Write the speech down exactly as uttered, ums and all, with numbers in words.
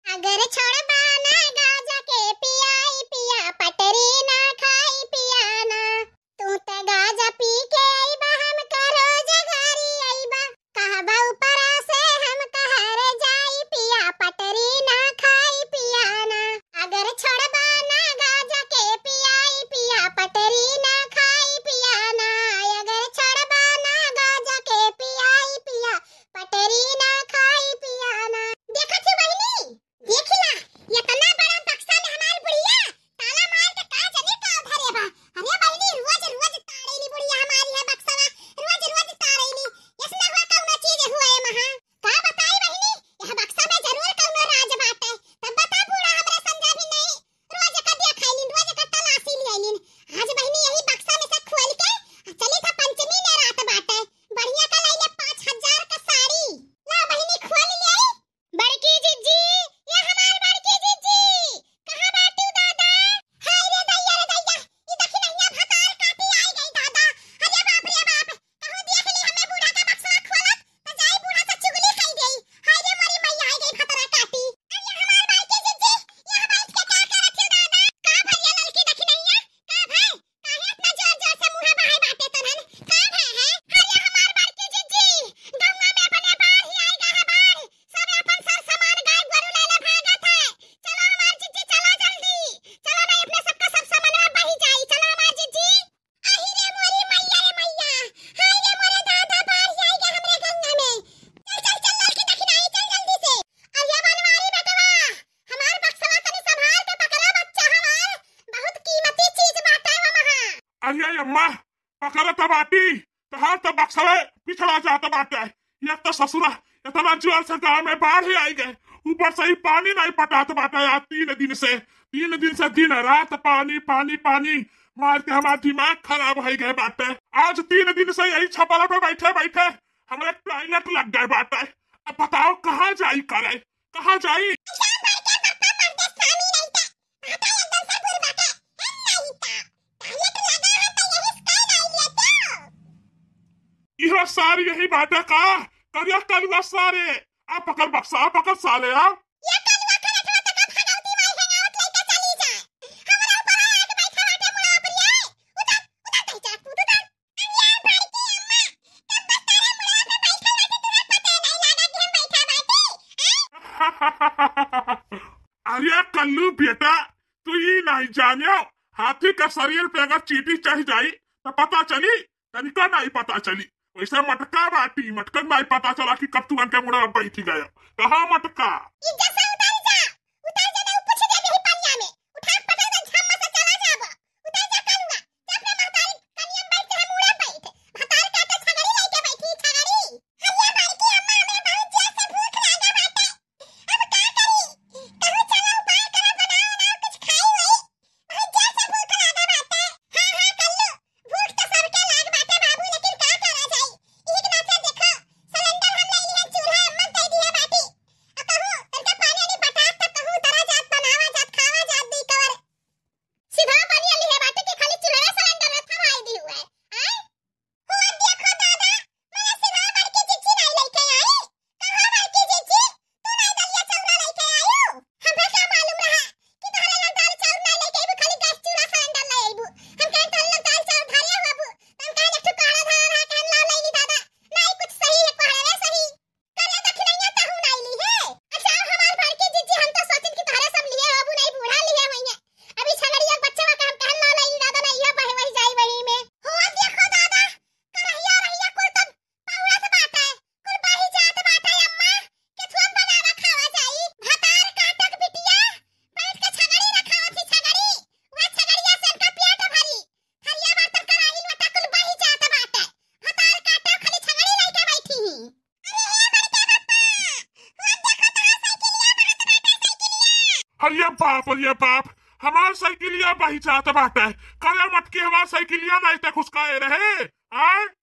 अगर छोड़ बाना गाजा के पियाई पिया पटरी ना खाई पियाना तू त गाजा पी के आईबा हम करो जगारी आईबा कहबा ऊपर से हम कहर जाई पिया पटरी ना खाई पियाना अगर छोड़ बाना गाजा के पियाई पिया पटरी ना खाई पियाना अगर छोड़ बाना गाजा के पियाई पिया पटरी ना खाई पियाना। देखा थी बहनी देखिला इतना बड़ा बक्सा में हमार बुढ़िया ताला मार के का जाने का धरे बा। अरे बहनी रोज रोज ताड़ेली बुढ़िया हमारी है बक्सवा रोज रोज ताड़ेली इसमें हुआ कौन चीज हुआ है महा का बताई बहनी यह बक्सा में जरूर कौन राज बात है तब बता बूढ़ा हमरे समझा भी नहीं रोज का दिया खाइलिन रोज का तलाशी लियालिन आज बहनी यही बक्सा में से खोल के चली था पंचमी ने रात बाटे बढ़िया का लइले पाँच हजार का साड़ी ला बहनी खोल ले बड़की जीजी ये हमार बड़की जीजी कहां बाटू दादा हाय रे दैया रे दैया ई देखी नैया भतार काटी आई गई दादा अरे बाप रे बाप कहूं देख ली हमें बूढ़ा का बक्सा खोलत त जाई बूढ़ा से चुगली खाई गई हाय रे मरी मैया आई गई भतार काटी अरे हमार बड़की जीजी यहां बैठ के क्या करत हो दादा का भैया लड़की देखी नैया का भाई काहे इतना जोर जोर से मुंह बहाए बाटे तनन का भाई है अरे हमार बड़की जीजी गंगा में अपने बाहर ही आई गा है बाहर सब अपन सर सामान गाय गोरु ले ले भागत है चलो हमार जीजी चलो जल्दी चलो नहीं अपने सबका सब सामान में बही जाई चलो हमार जीजी आही रे मोरी मैया रे मैया हाय रे मोरे दादा बाहर ही आई गा हमरे गंगा में चल चल चल लड़की देखी नहीं चल जल्दी से अरे बनवारी बेटवा हमार बक्सवा तनी संभाल के पकड़ा बच्चा हमार बहुत कीमती चीज बाटे वो महा। अरे अम्मा पकड़ तो बाटी तहार तो बक्सवा पिछड़ा जाता बाटे ये तो ससुरा इतना जोर से गांव में बाढ़ ही आई गए ऊपर से ही पानी नहीं पटात बाटे यार तीन दिन से तीन दिन से दिन रात पानी पानी पानी मार के हमारा दिमाग खराब हो गए बाटे आज तीन दिन से यही छपरा पे बैठे बैठे हमारे टॉयलेट लग गए बाटे अब बताओ कहाँ जाई करे कहाँ जाई यह सारी यही बातें का करिया कलवा सारे आप पकड़ बक्सा आप पकड़ साले आप ये कलवा करत हो त कब खगौती माई हैंगाउट लेके चली जा हमरा ऊपर आके बैठा बाटे मुड़ा पर ये उधर उधर जा तू उधर अरे बड़की अम्मा कब बस तारे मुड़ा पे बैठा बाटे तुरंत पता नहीं लागा कि हम बैठा बाटे। अरे कल्लू बेटा तू ये नहीं जानियो हाथी का शरीर पे अगर चीटी चढ़ जाई तो पता चली तनिका नहीं पता चली वैसे मटका बाटी मटकन नहीं पता चला कि कब तू के मुड़ा बैठी गया कहाँ मटका इज्जत से उतर जा उतर जा नहीं पूछ दे मेरी पनिया में उठा पटक दे झम्मा से चला जाबो उतर जा कलवा जब रे महतारी कनिया बैठ के हम उड़ा बैठ महतार काटे छगड़ी लेके बैठी छगड़ी हल्ला बड़की अम्मा हमें बहुत जोर से भूख लगा बाटे अब का करी कहूं चलो उपाय करा बनाओ ना कुछ खाई होई बहुत जोर से भूख लगा बाटे हां हां कल्लू भूख तो सबके लाग बाटे बाबू लेकिन का करा जाई एक ना से देखो सिलेंडर हम ले लिए चूल्हा अम्मा दे दिया बाटी अब कहूं तनके पानी नहीं पटात त कहूं तरा जात बनावा जात खावा जात दी कवर सीधा पानी ले बाटी के खाली चूल्हा सिलेंडर में थमाई दी हुआ है आय हो देखो दादा मैंने सीधा बड़की जीजी नहीं लेके आई कहां बड़की जीजी तू नहीं दलिया चौरा लेके आयो हमरे का मालूम रहा कि तोहरे लोग दाल चाउर नहीं लेके आइबू खाली गैस चूल्हा सिलेंडर ले आइबू हम कहे तो लोग दाल चाउर धारिया बाबू तुम कहे एक ठुकाड़ा धारा रहा कहन लाव ले ली दादा नहीं कुछ सही है पहले सही करे दखिनैया ताहू नहीं ली है अच्छा हमार बड़की जीजी हम तो सोचिन कि तोहरे सब लिए बाबू नहीं बूढ़ा लिए वही अभी छगड़िया बच्चा का हम कहन लाव ले ली दादा नहीं है बहे वही जाई वही में हो देखो दादा करहिया रहिया कुल तब पौड़ा से बात है कुल बही जात बात है अम्मा केथुआ बनावा खावा जाई भतार काटक बिटिया बैठ के छगड़ी रखावा थी छगड़ी वह छगड़िया से का पेट भरी हरिया बर्तन कराही लटा कुल बही जात बात है भतार काटे खाली छगड़ी लेके बैठी ही अरे हे बड़के पप्पा वो देखो तो साइकिलिया बहुत बाटे साइकिलिया अरे बाप अरे बाप हमार साइकिलिया बही जात बाटे करे मटकी हमार साइकिलिया नहीं तक उसका रहे आए